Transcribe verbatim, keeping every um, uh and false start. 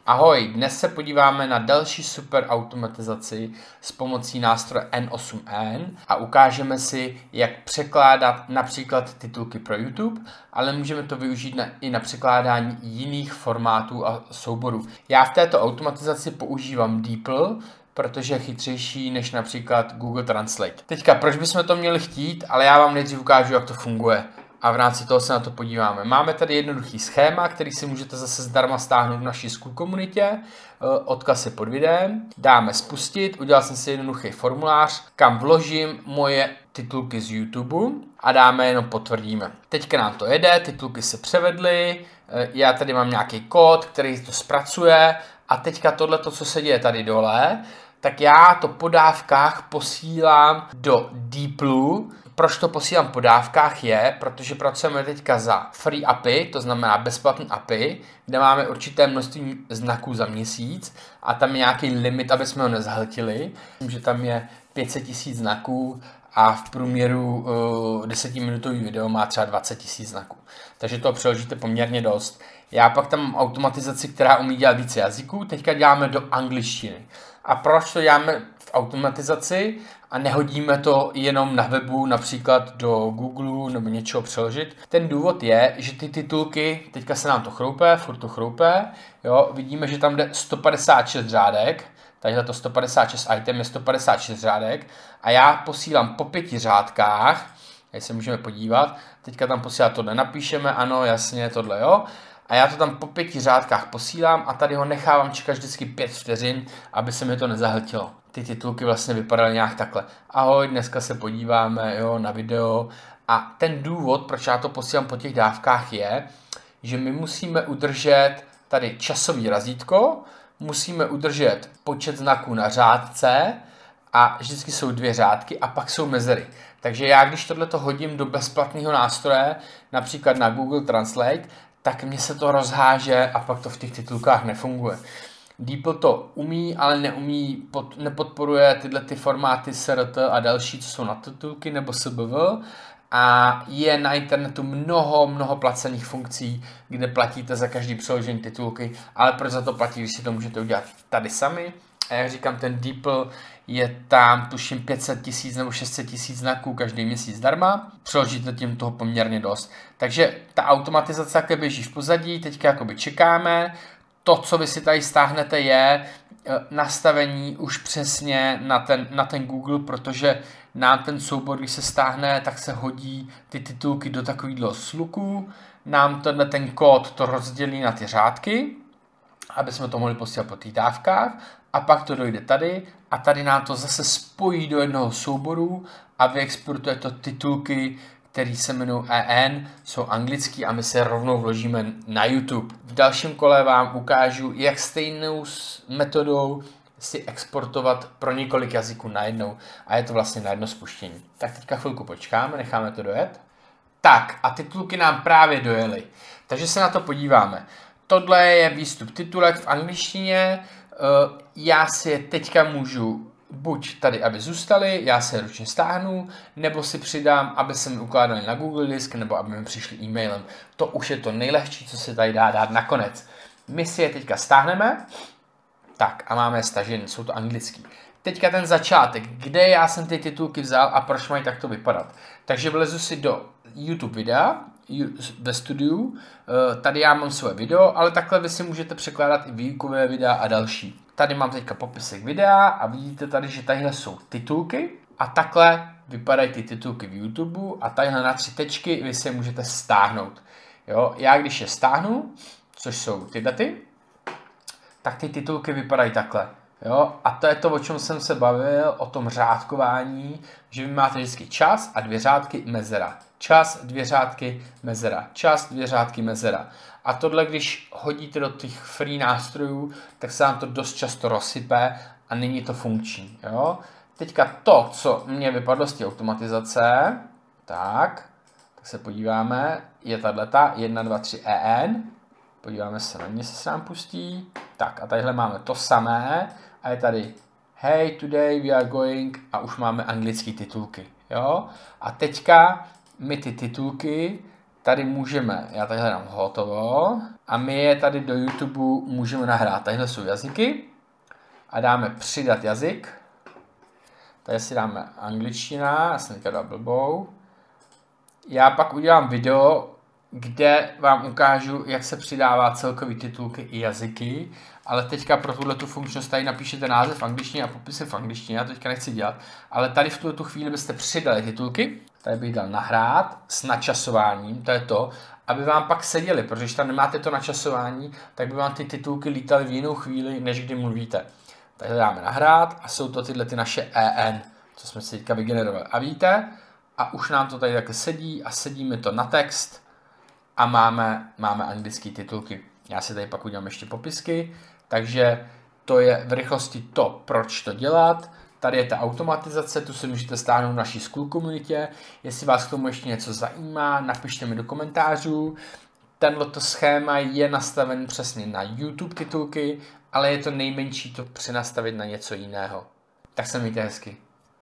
Ahoj, dnes se podíváme na další super automatizaci s pomocí nástroje N osm N a ukážeme si, jak překládat například titulky pro YouTube, ale můžeme to využít na, i na překládání jiných formátů a souborů. Já v této automatizaci používám DeepL, protože je chytřejší než například Google Translate. Teďka, proč bychom to měli chtít, ale já vám nejdřív ukážu, jak to funguje. A v rámci toho se na to podíváme. Máme tady jednoduchý schéma, který si můžete zase zdarma stáhnout v naší School komunitě. Odkaz je pod videem. Dáme spustit. Udělal jsem si jednoduchý formulář, kam vložím moje titulky z YouTube a dáme jenom potvrdíme. Teďka nám to jede, titulky se převedly. Já tady mám nějaký kód, který to zpracuje. A teďka tohle, co se děje tady dole, tak já to po dávkách posílám do DeepLu. Proč to posílám po dávkách je, protože pracujeme teďka za free A P I, to znamená bezplatný A P I, kde máme určité množství znaků za měsíc a tam je nějaký limit, aby jsme ho nezhltili. Myslím, že tam je pět set tisíc znaků a v průměru uh, desetiminutový video má třeba dvacet tisíc znaků. Takže to přeložíte poměrně dost. Já pak tam mám automatizaci, která umí dělat více jazyků, teďka děláme do angličtiny. A proč to děláme v automatizaci a nehodíme to jenom na webu, například do Google nebo něčeho přeložit? Ten důvod je, že ty titulky, teďka se nám to chroupe, furt to chroupe, jo, vidíme, že tam jde sto padesát šest řádek, takže to sto padesát šest item je sto padesát šest řádek a já posílám po pěti řádkách, tady se můžeme podívat, teďka tam posílat tohle napíšeme, ano, jasně, tohle jo, a já to tam po pěti řádkách posílám a tady ho nechávám čekat vždycky pět vteřin, aby se mi to nezahltilo. Ty titulky vlastně vypadaly nějak takhle. Ahoj, dneska se podíváme jo, na video. A ten důvod, proč já to posílám po těch dávkách je, že my musíme udržet tady časový razítko, musíme udržet počet znaků na řádce a vždycky jsou dvě řádky a pak jsou mezery. Takže já, když tohleto hodím do bezplatného nástroje, například na Google Translate, tak mě se to rozháže a pak to v těch titulkách nefunguje. DeepL to umí, ale neumí, pod, nepodporuje tyhle ty formáty S R T a další, co jsou na titulky, nebo S B V. A je na internetu mnoho, mnoho placených funkcí, kde platíte za každý přeložení titulky, ale proč za to platí, když si to můžete udělat tady sami. A jak říkám, ten DeepL je tam, tuším, pět set tisíc nebo šest set tisíc znaků každý měsíc zdarma. Přeložíte tím toho poměrně dost. Takže ta automatizace také běží v pozadí, teďka jakoby čekáme. To, co vy si tady stáhnete, je nastavení už přesně na ten, na ten Google, protože nám ten soubor, když se stáhne, tak se hodí ty titulky do takového sluku. Nám tenhle ten kód to rozdělí na ty řádky, aby jsme to mohli posílat po těch dávkách. A pak to dojde tady a tady nám to zase spojí do jednoho souboru a vyexportuje to titulky, které se jmenují E N, jsou anglický a my se rovnou vložíme na YouTube. V dalším kole vám ukážu, jak stejnou metodou si exportovat pro několik jazyků najednou a je to vlastně na jedno spuštění. Tak teďka chvilku počkáme, necháme to dojet. Tak a titulky nám právě dojely, takže se na to podíváme. Tohle je výstup titulek v angličtině. Já si je teďka můžu buď tady, aby zůstaly, já se je ručně stáhnu, nebo si přidám, aby se mi ukládali na Google disk, nebo aby mi přišli e-mailem. To už je to nejlehčí, co se tady dá dát nakonec. My si je teďka stáhneme, tak a máme je stažen, jsou to anglický. Teďka ten začátek, kde já jsem ty titulky vzal a proč mají takto vypadat. Takže vlezu si do YouTube videa, ve studiu, tady já mám svoje video, ale takhle vy si můžete překládat i výukové videa a další. Tady mám teďka popisek videa a vidíte tady, že tadyhle jsou titulky a takhle vypadají ty titulky v YouTube a tadyhle na tři tečky vy si je můžete stáhnout. Jo? Já když je stáhnu, což jsou tyhle ty, tak ty titulky vypadají takhle. Jo? A to je to, o čem jsem se bavil, o tom řádkování, že vy máte vždycky čas a dvě řádky mezera. Čas, dvě řádky, mezera. Čas, dvě řádky, mezera. A tohle, když hodíte do těch free nástrojů, tak se vám to dost často rozsype a není to funkční. Jo? Teďka to, co mě vypadlo z té automatizace, tak, tak se podíváme, je tato jedna, dva, tři E N. Podíváme se na ně, se nám pustí. Tak a tadyhle máme to samé a je tady hey, today we are going a už máme anglické titulky. Jo? A teďka my ty titulky tady můžeme, já tady hledám hotovo, a my je tady do YouTube můžeme nahrát. Tadyhle jsou jazyky a dáme přidat jazyk. Tady si dáme angličtina, já jsem teďka dal blbou. Já pak udělám video, kde vám ukážu, jak se přidává celkový titulky i jazyky, ale teďka pro tuhle funkčnost tady napíšete název v angličtině a popisy v angličtině, já to teďka nechci dělat, ale tady v tuto chvíli byste přidali titulky, tady bych dal nahrát s načasováním, to je to, aby vám pak seděli, protože když tam nemáte to načasování, tak by vám ty titulky lítaly v jinou chvíli, než kdy mluvíte. Tady dáme nahrát a jsou to tyhle ty naše E N, co jsme si teďka vygenerovali. A víte, a už nám to tady takhle sedí a sedíme to na text a máme, máme anglické titulky. Já si tady pak udělám ještě popisky, takže to je v rychlosti to, proč to dělat. Tady je ta automatizace, tu si můžete stáhnout v naší school komunitě. Jestli vás k tomu ještě něco zajímá, napište mi do komentářů. Tenhle schéma je nastaven přesně na YouTube titulky, ale je to nejmenší to přenastavit na něco jiného. Tak se mějte hezky.